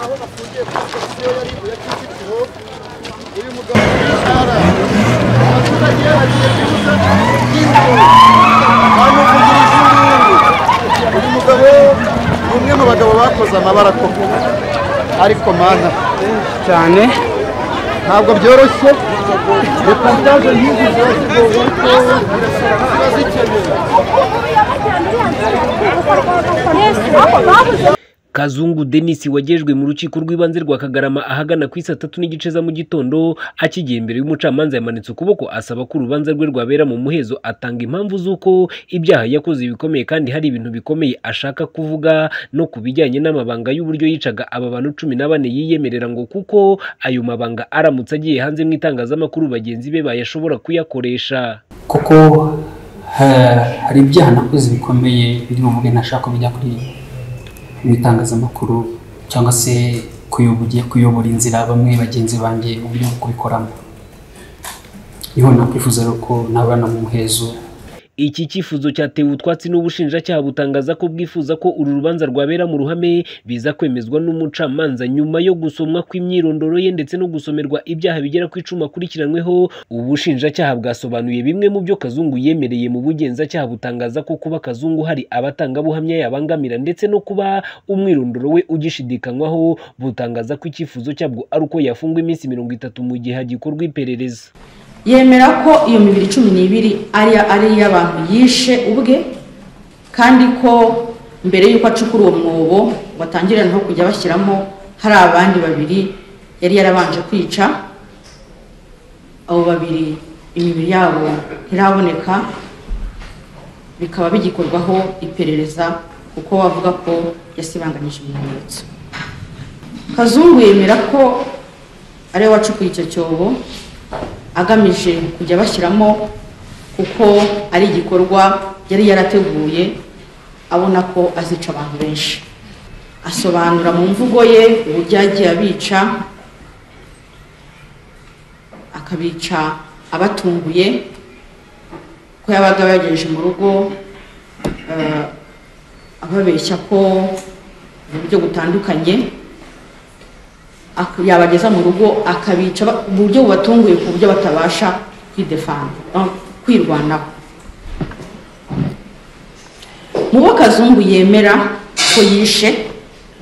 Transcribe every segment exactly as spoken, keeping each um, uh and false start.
aho bafungiye kuri sitasiyo ya ribu ya Kicukiro. Uyu mugabo w'intara abaturage bagiye kwibuza y'induru bamuvugirije induru. Uyu mugabo ni umwe mu bagabo bakoze amabara koko, ariko mana cyane ntabwo byoroshye. Reportage nk'izi ziba zikeneye. Kazungu Denis wagejwe mu rukiko rw'ibanze rwa Kagarama ahagana ku isa tatu n'igice za mu gitondo, akigiye imbere y'umucamanza yamanitse ukuboko asaba ko urubanza rwe rwabera mu muhezo. Atanga impamvu z'uko ibyaha yakoze bikomeye kandi hari ibintu bikomeye ashaka kuvuga no kubijyanye n'amabanga y'uburyo yicaga aba bantu cumi na bane yiyemerera ngo kuko ayo mabanga aramutse agiye hanze mu itangazamakuru bagenzi be bayashobora kuyakoresha. Kuko hari ibyaha nakoze bikomeye biri mu bwe ntashaka bijya kuri mu itangazamakuru cyangwa se kuyoboye kuyobora inzira bamwe bagenzi banjye uburyo bwo kubikoramo. Niho nakwifuza ko nabana mu muhezo. Iki cyifuzo cyatewe utwatsi n'ubushinjacyaha butangaza ko bwifuza ko uru rubanza rwabera mu ruhame, biza kwemezwa n'umucamanza nyuma yo gusomwa kw'imyirondoro ye ndetse no gusomerwa ibyaha bigera ku icumi akurikiranweho. Ubushinjacyaha bwasobanuye bimwe mu byo Kazungu yemereye mu bugenzacyaha, butangaza ko kuba Kazungu hari abatangabuhamya yabangamira ndetse no kuba umwirondoro we ugishidikanywaho. Butangaza ko icyifuzo cyabwo ari uko yafungwa iminsi mirongo itatu mu gihe hagikorwa iperereza. Yemera ko iyo mibiri cumi n'ibiri ari ari y'abantu yishe ubwe, kandi ko mbere y'uko acukura uwo mwobo batangirira no kujya bashyiramo hari abandi babiri yari yarabanje kwica. Abo babiri imibiri yabo ntiraboneka, bikaba bigikorwaho iperereza kuko bavuga ko yasibanganyije ibimenyetso. Kazungu yemera ko ari we wacukuye icyo cyobo agamije kujya bashyiramo kuko ari igikorwa yari yarateguye abona ko azica abantu benshi. Asobanura mu mvugo ye uburyo yagiye abica, akabica abatunguye, ko yabaga yagejeje mu rugo ababeshya ko mu buryo butandukanye yabageza mu rugo akabica mu buryo bubatunguye ku buryo batabasha kwidefanda kwirwanaho. Mu bo Kazungu yemera ko yishe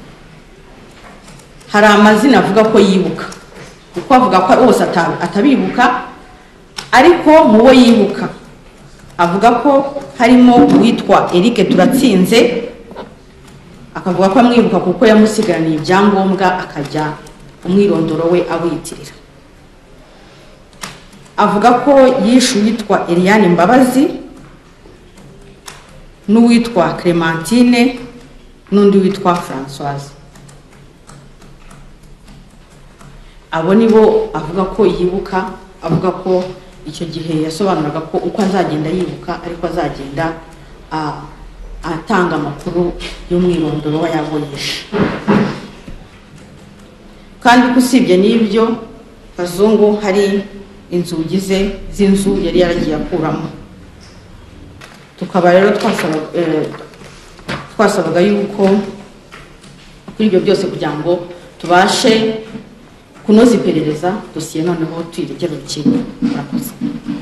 hari amazina avuga ko yibuka, kuko avuga ko bose atabibuka, ariko mu bo yibuka avuga ko harimo uwitwa Eric Turatsinze, akavuga ko amwibuka kuko yamusigaraniye ibyangombwa akajya umwirondoro we awitirira. Avuga ko yishe uwitwa Eliane Mbabazi n'uwitwa Clementine n'undi witwa Françoise. Abo nibo avuga ko yibuka, avuga ko icyo gihe yasobanuraga ko uko azagenda yibuka ariko azagenda atanga amakuru y'umwirondoro we yaboyesha. Kandi kusibye n'ibyo Kazungu hari inzugi ze z'inzu yari yaragiye akuramo. Tukaba rero twasaba twasabaga yuko kuri ibyo byose kugira ngo tubashe kunoza iperereza dosiye noneho tuyiregera urukiko. Murakoze.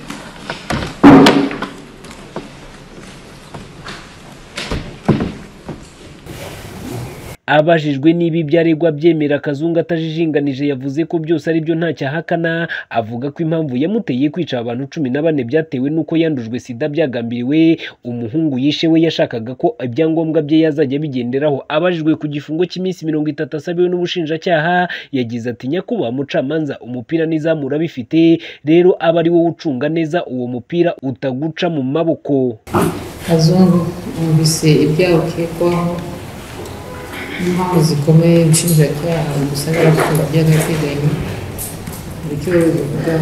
Abajijwe nibi byaregwa byemera Kazungu atajijinganije yavuze ko byose ari byo nta cyahakana. Avuga ko impamvu yamuteye kwica abantu cumi na bane byatewe nuko yandujwe sida byagambiriwe. Umuhungu yishe we yashakaga ko ibyangombwa bye yazajya bigenderaho. Abajijwe ku gifungo cy'iminsi mirongo itatu asabiwe n'ubushinjacyaha yagize ati nyakubahwa mucamanza, umupira n'izamura bifite rero aba ari wowe ucunga neza uwo mupira utaguca mu maboko. Kazungu umvise ibyaha ukekwaho impamvu zikomeye ubushinjacyaha busabira gufunga by'agateganyo, icyo bivugaho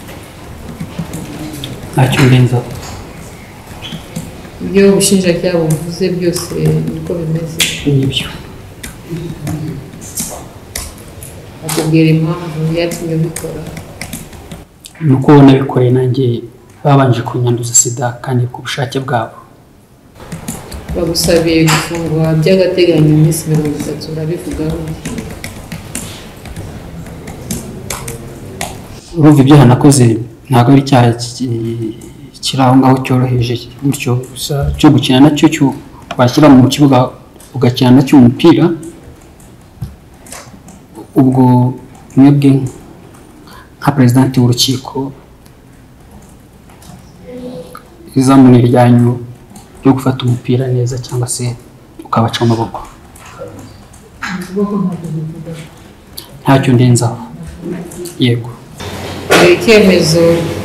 ntacyo ndenzaho. ibyo ubushinjacyaha buvuze byose niko bimeze nibyo. akubwira impamvu yatumye ubikora. nuko nabikoreye nanjye babanje kunyanduza sida kandi ku bushake bwabo. Bagusabiye gufungwa by'agateganyo iminsi mirongo itatu urabivugaho. urumva ibyaha nakoze ntabwo ari icyaha kiri aho ngaho cyoroheje gutyo cyo gukina nacyo cyo washyira mu kibuga ugakina nacyo umupira. Ubwo mwebwe nka president w'urukiko izamuni ryanyu ryo gufata umupira neza cyangwa se ukabaca amaboko? Ntacyo ndenzaho. Yego. Icyemezo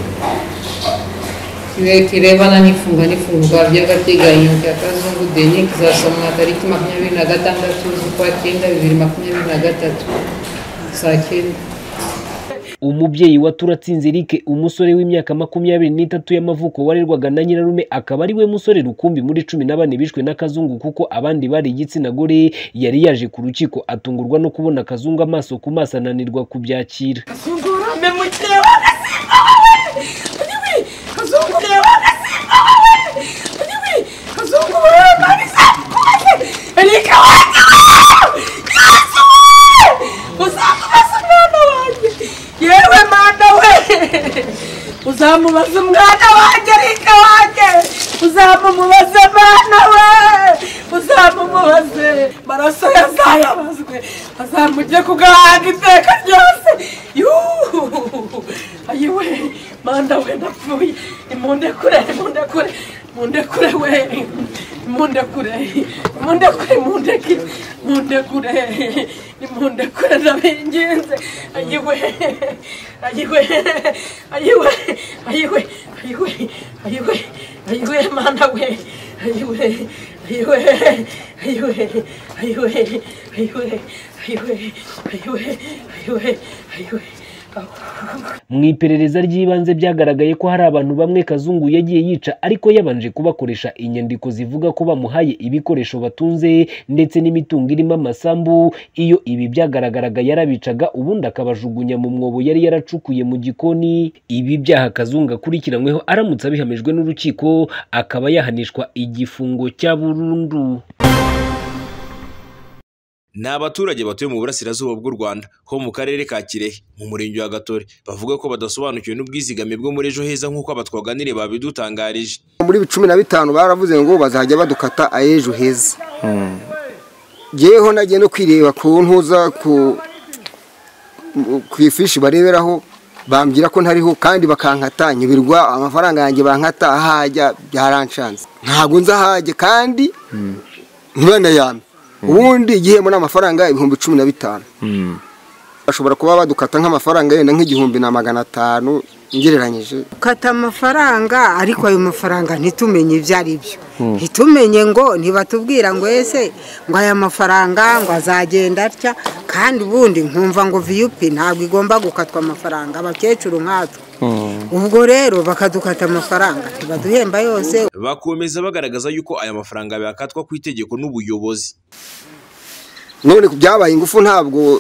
kirebana n'ifunga n'ifungwa by'agateganyo cya Kazungu Denis kizasomwa tariki makumyabiri na gatandatu z'ukwa cyenda bibiri makumyabiri na gatatu saa cyenda. Umubyeyi wa Turatsinze Eric, umusore w'imyaka makumyabiri n'itatu y'amavuko warerwaga na nyirarume, akaba ari we musore rukumbi muri cumi na bane bishwe na Kazungu kuko abandi bari igitsina gore, yari yaje ku rukiko atungurwa no kubona Kazungu amaso ku maso ananirwa kubyakira. Kazungu uramemukira wagasimba wawe! Adiwi! Kazungu reba wagasimba wawe! Adiwi! Kazungu wewe kabisa kwaje! Eric wanjye! Yesu! Uzamubaza umwana wanjye! Yewe mana we! Uzamubaza umwana wanjye Eric wanjye! Uzamumubaza mana we! Uzamumubaze! Maraso yazayabazwe! Azamujye kugahanga iteka ryose! Yuuu! Ayiwe! Manda we napfuye! Imundekure! Imundekure! Imundekure we! Imundekure! Imundekure! Imundekire! Imundekure! Imundekure ndabinginze! Ayiwe! Ayiwe! Ayiwe! Ayiwe! Ayiwe! Ayiwe! Ayiwe manda we! Ayiwe! Ayiwe! Ayiwe! Ayiwe! Ayiwe! Ayiwe! Ayiwe! Ayiwe! Ayiwe! Mu iperereza ry'ibanze byagaragaye ko hari abantu bamwe Kazungu yagiye yica ariko yabanje kubakoresha inyandiko zivuga ko bamuhaye ibikoresho batunze ndetse n'imitungo irimo amasambu. Iyo ibi byagaragaraga yarabicaga ubundi akabajugunya mu mwobo yari yaracukuye mu gikoni. Ibi byaha Kazungu akurikiranyweho aramutse abihamijwe n'urukiko akaba yahanishwa igifungo cya burundu. Ni abaturage batuye mu burasirazuba bw'u Rwanda ho mu karere ka Kirehe mu murenge wa Gatore bavuga ko badasobanukiwe n'ubwizigame bwo muri ejo heza nk'uko abatwaganire babidutangarije. Muri cumi na bitanu baravuze ngo bazajya badukata ayejo heza. Yeho nagiye no kwireba ku ntuza ku kwifishi bareberaho bambwira ko ntariho kandi bakankata nyibirwa amafaranga yanjye bankata ahajya byaranshanze. Ntago nzahajye kandi ntibana yame. Ubundi igihembo n'amafaranga ibihumbi cumi na bitanu. Bashobora kuba badukata nk'amafaranga yenda nk'igihumbi na magana atanu ngereranyije. Kata amafaranga ariko ayo mafaranga ntitumenye ibyo ari byo. Ntitumenye ngo ntibatubwira ngo ese ngo aya mafaranga ngo azagenda atya kandi ubundi nkumva ngo V U P ntabwo igomba gukatwa amafaranga abakecuru nkatwe. Ubwo rero bakadukata amafaranga ntibaduhemba yose. Bakomeza bagaragaza yuko aya mafaranga yakatwa ku itegeko n'ubuyobozi. None byabaye ingufu ntabwo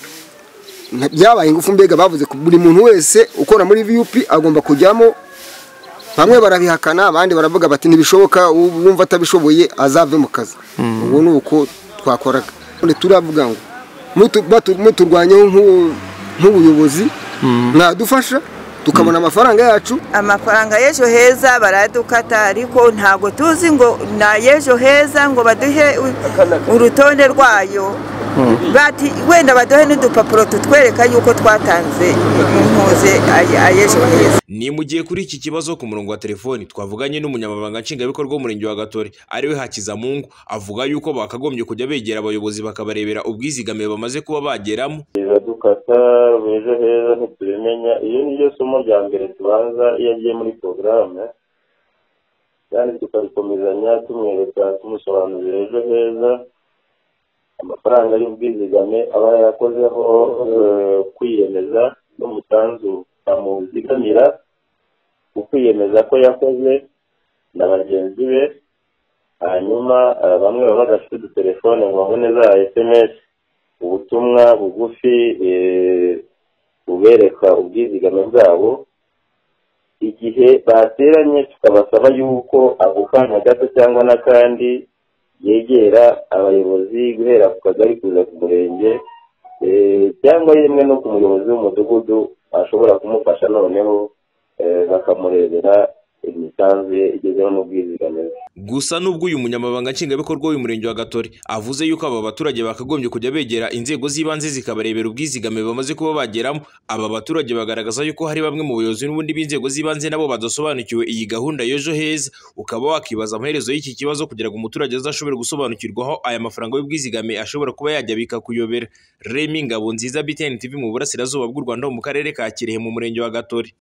byabaye ingufu mbega bavuze ko buri muntu wese ukora muri V U P agomba kujyamo. Bamwe barabihakana abandi baravuga bati ntibishoboka wumva atabishoboye azave mu kazi. Ubu nuko twakoraga. None turavuga ngo muturwanye nk'ubuyobozi mwadufasha tukabona amafaranga yacu. Amafaranga y'ejo heza baradukata ariko ntago tuzi ngo na y'ejo heza ngo baduhe urutonde rwayo. Bati wenda baduhe n'udupapuro tutwereka yuko twatanze impuze ayejo heza. Ni mu gihe kuri iki kibazo ku murongo wa telefoni twavuganye n'umunyamabanga nshingwabikorwa w'umurenge wa Gatore ariwe Hakizamungu avuga yuko bakagombye kujya begera abayobozi bakabarebera ubwizigame bamaze kuba bageramo. Dukata ejo heza ntitubimenya. Iyo niyo somo rya mbere tubanza iyo agiye muri porogaramu kandi tukabikomezanya tumwereka tumusobanurira ejo heza amafaranga y'ubwizigame aba yarakozeho kwiyemeza n'umusanzu amuzigamira ukwiyemeza ko yakoze na bagenzi be. Hanyuma bamwe baba badafite udutelefone ngo babone za S M S ubutumwa bugufi bubereka ubwizigame bwabo. Igihe bateranye tukabasaba yuko ako kanya gato cyangwa n'akandi yegera abayobozi guhera ku kagari kuza ku murenge cyangwa yemwe no ku muyobozi w'umudugudu bashobora kumufasha noneho bakamurebera imisanzu ye igezeho n'ubwizigame. Gusa nubwo uyu munyamabanga nshingwabikorwa w'uyu murenge wa Gatore avuze yuko aba baturage bakagombye kujya begera inzego z'ibanze zikabarebera ubwizigame bamaze kuba bageramo, aba baturage bagaragaza yuko hari bamwe mu bayobozi n'ubundi b'inzego z'ibanze nabo badasobanukiwe iyi gahunda y'ejo heza. Ukaba wakibaza amaherezo y'iki kibazo kugira ngo umuturage azashobore gusobanukirwaho aya mafaranga y'ubwizigame ashobora kuba yajya bikakuyobera. Remy Ngabonziza, B T N T V mu burasirazuba bw'u Rwanda mu karere ka Kirehe mu murenge wa Gatore.